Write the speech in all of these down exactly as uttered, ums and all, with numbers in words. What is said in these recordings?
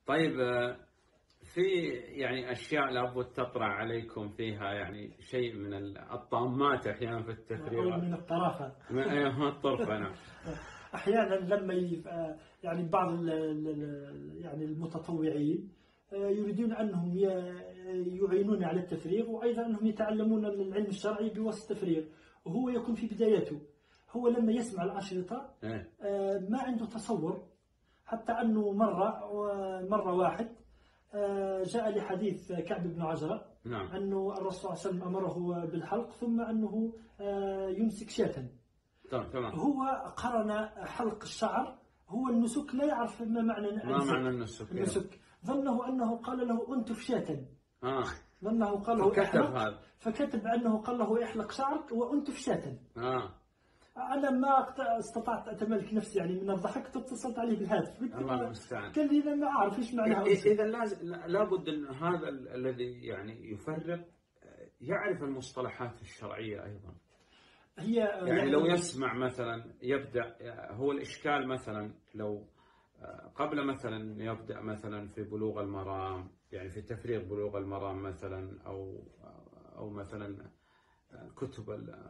طيب في يعني أشياء لابد تطرأ عليكم فيها يعني شيء من الطامات أحيانا في التفريغ، أو من الطرافة. من الطرفة. نعم. أحيانا لما يعني بعض يعني المتطوعين يريدون أنهم يعينون على التفريغ، وأيضا أنهم يتعلمون العلم الشرعي بواسطة التفريغ، وهو يكون في بدايته. هو لما يسمع الأشرطة ما عنده تصور، حتى أنه مرة مرة واحد جاء لحديث كعب بن عجرة، نعم. أنه الرسول صلى الله عليه وسلم أمره بالحلق ثم أنه يمسك شاة. تمام. هو قرن حلق الشعر، هو النسك، لا يعرف ما معنى ما معنى النسك. النسك ظنه أنه قال له أنتف شاة. آه. ظنه قال له فكتب احلق، هذا، فكتب أنه قال له احلق شعرك وأنتف شاة. آه. أنا ما استطعت أتملك نفسي يعني من الضحك، اتصلت عليه بالهاتف، الله المستعان. قال لي أنا ما أعرف إيش معناها. إذا لابد أن هذا الذي يعني يفرغ يعرف المصطلحات الشرعية أيضا. هي يعني, يعني لو يسمع مثلا يبدأ، هو الإشكال مثلا لو قبل مثلا يبدأ مثلا في بلوغ المرام، يعني في تفريغ بلوغ المرام مثلا، أو أو مثلا الكتب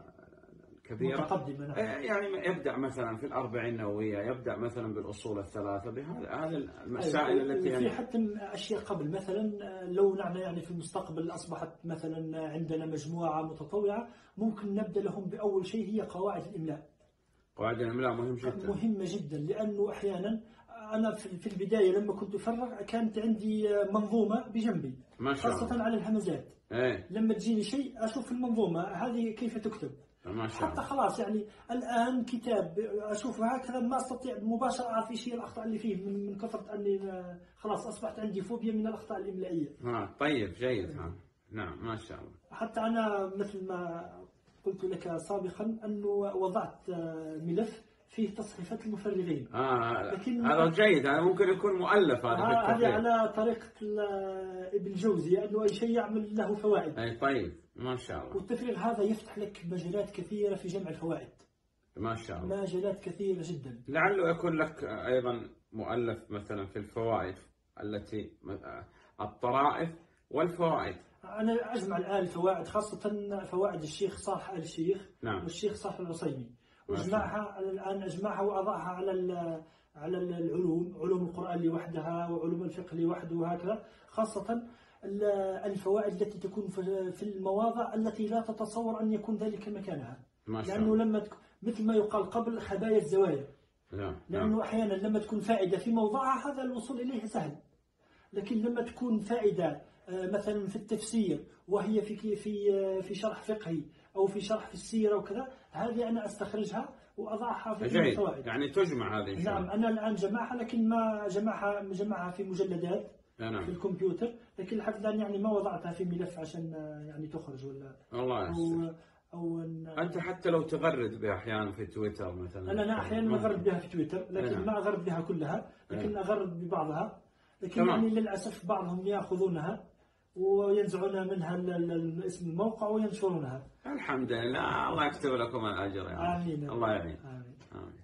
الكبيرة متقدمة، يعني يبدأ مثلا في الأربعين النووية، يبدأ مثلا بالأصول الثلاثة، بهذه هذه المسائل التي يعني يعني في حتى أشياء قبل مثلا لو نحن يعني في المستقبل أصبحت مثلا عندنا مجموعة متطوعة، ممكن نبدأ لهم بأول شيء هي قواعد الإملاء. قواعد الإملاء مهم جدا، مهمة جدا، لأنه أحيانا أنا في البداية لما كنت أفرغ كانت عندي منظومة بجنبي، ما شاء الله، خاصة على الهمزات. ايه. لما تجيني شيء أشوف المنظومة هذه كيف تكتب، ما شاء الله. حتى خلاص يعني الآن كتاب أشوفه هكذا ما أستطيع مباشرة أعرف إيش هي الأخطاء اللي فيه، من من كثرة أني خلاص أصبحت عندي فوبيا من الأخطاء الإملائية. آه طيب جيد. ها. نعم ما شاء الله. حتى أنا مثل ما قلت لك سابقا أنه وضعت ملف فيه تصحيفات المفرغين. آه لكن هذا جيد، هذا ممكن يكون مؤلف هذا في التفريغ. هذا على طريقة ابن جوزي، أنه أي شيء يعمل له فوائد. أي طيب ما شاء الله. والتفريغ هذا يفتح لك مجالات كثيرة في جمع الفوائد. ما شاء الله. مجالات كثيرة جدا. لعله يكون لك أيضا مؤلف مثلا في الفوائد التي الطرائف والفوائد. أنا أجمع الآن الفوائد، خاصة فوائد الشيخ صالح آل الشيخ، نعم. والشيخ صالح العصيمي، واجمعها الآن أجمعها وأضعها على على العلوم، علوم القرآن لوحدها وعلوم الفقه لوحده وهكذا، خاصة الفوائد التي تكون في المواضع التي لا تتصور أن يكون ذلك مكانها. ما شاء لأنه الله. لما مثل ما يقال قبل خبايا الزوايا. نعم. لأنه أحيانا لما تكون فائدة في موضعها هذا الوصول إليه سهل، لكن لما تكون فائدة مثلا في التفسير وهي في في في شرح فقهي أو في شرح في السيرة وكذا، هذه أنا أستخرجها وأضعها في الفوائد. يعني تجمع هذه إن شاء الله. نعم أنا الآن جمعها، لكن ما جمعها جمعها في مجلدات نعم. في الكمبيوتر، لكن لحد الآن يعني ما وضعتها في ملف عشان يعني تخرج ولا الله أو أو أنت حتى لو تغرد بها أحيانا في تويتر مثلا. أنا أنا أحيانا أغرد بها في تويتر، لكن نعم. ما أغرد بها كلها، لكن أغرد ببعضها، لكن تمام. يعني للأسف بعضهم يأخذونها وينزعون منها اسم الموقع وينشرونها. الحمد لله، الله يكتب لكم الأجر. آمين. الله يعين. آمين. آمين.